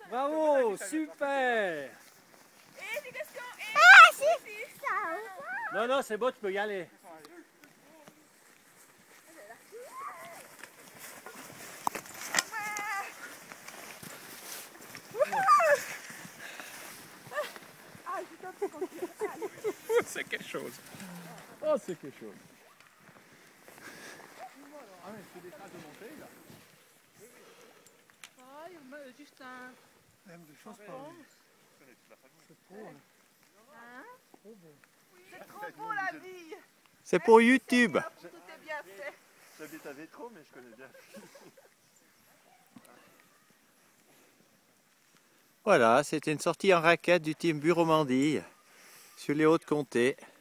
Bravo, super. Ah, c'est ça. Non, non, c'est bon, tu peux y aller. C'est quelque chose. Oh, c'est quelque chose. Ah, mais c'est des traces de montée, là. Ah, il y a juste un... Même des choses pas. C'est trop, hein. C'est trop beau la vie. C'est pour YouTube. Tout est bien fait. J'habite à Vétro, mais je connais bien. Voilà, c'était une sortie en raquette du team Bureau-Mandille sur les Hautes-Comtés.